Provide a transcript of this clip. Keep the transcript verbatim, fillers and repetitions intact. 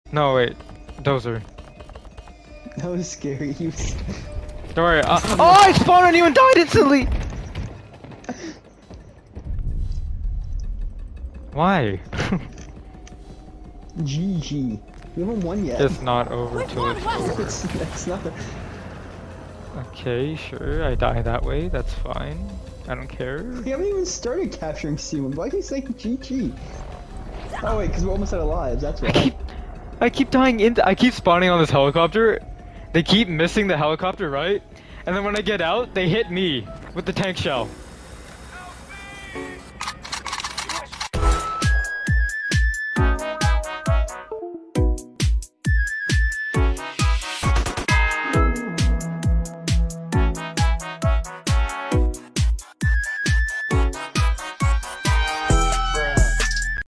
No, wait. Dozer. That was scary. You. Don't worry. Uh, oh, I spawned on you and died instantly! Why? G G. We haven't won yet. It's not over till it's over. It's, it's not. Okay, sure. I die that way. That's fine. I don't care. We haven't even started capturing C one. Why are you saying G G? Oh wait, because we're almost out of lives. That's why. I keep, I keep dying into. I keep spawning on this helicopter. They keep missing the helicopter, right? And then when I get out, they hit me with the tank shell.